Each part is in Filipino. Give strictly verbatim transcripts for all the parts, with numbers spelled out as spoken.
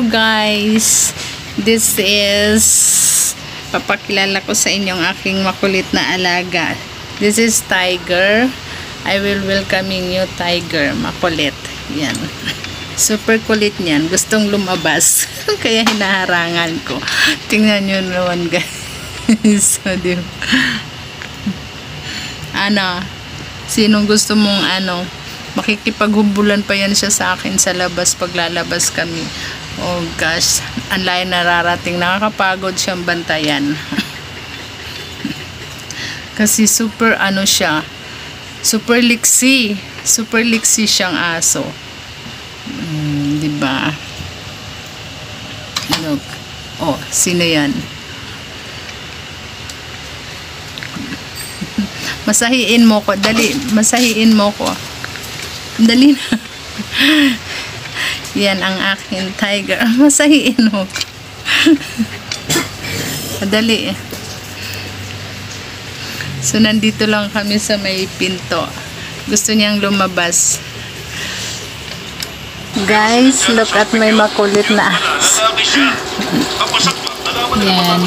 Hello guys, this is papakilala ko sa inyong aking makulit na alaga. This is Tiger. I will welcoming you, Tiger. Makulit yan, super kulit niyan, gustong lumabas kaya hinaharangan ko. Tingnan nyo naman guys. So, di ano, sinong gusto mong ano, makikipaghubulan pa yan siya sa akin sa labas paglalabas kami. Oh gosh, ang layo nararating, nakakapagod siyang bantayan. Kasi super ano siya, super liksi, super liksi siyang aso. Hmm, diba? Look, oh, sino yan? Masahiin mo ko, dali, masahiin mo ko. Dali na. Yan ang aking Tiger. Masahiin mo. Dali. So, nandito lang kami sa may pinto. Gusto niyang lumabas. Guys, look at my makulit na aso. Yan.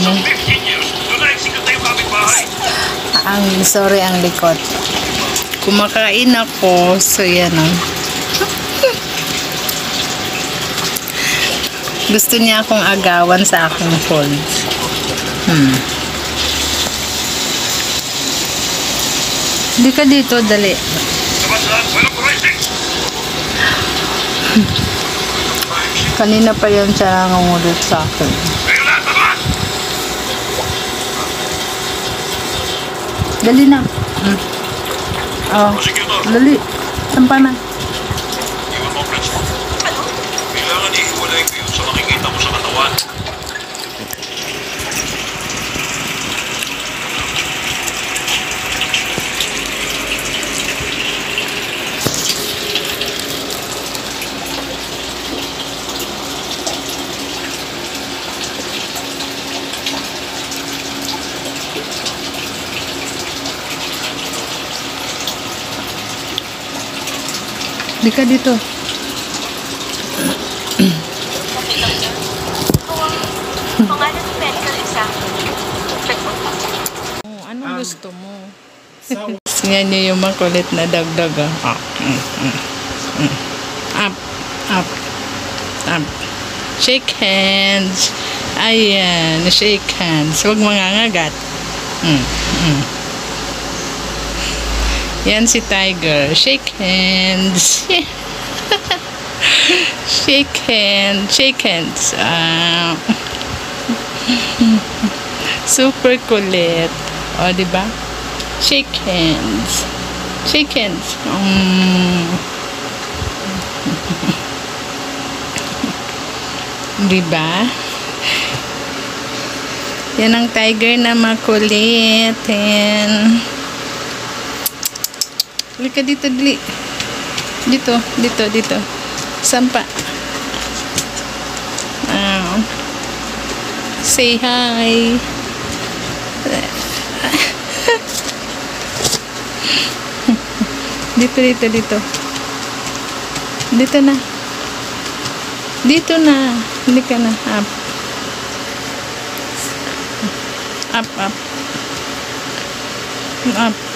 Ang, sorry, ang likod. Kumakain ako, so yan o. Gusto niya akong agawan sa aking folds. Hmm. Hindi ka dito, dali. Kanina pa yan siya nangungulit sa akin. Dali na. Hmm. Oh, dali. Sampa na. Kailangan ihiwalay ko yun sa makikita mo sa katawan. Di ka dito. Oh, anong gusto mo? Yan niyo yung makulit na dagdag. Ah. Mm, mm, mm. Up, up, up. Shake hands. Ayan, shake hands. Huwag mangangagat. Mm, mm. Yan si Tiger. Shake hands. Shake hands. Shake hands. Uh, super kulit. O, diba? Shake hands. Shake hands. Um, diba? Yan ang Tiger na makulit. And halika dito, dali. Dito, dito, dito. Sampa. Oh. Say hi. Dito, dito, dito. Dito na. Dito na. Halika na. Up. Up, up. Up.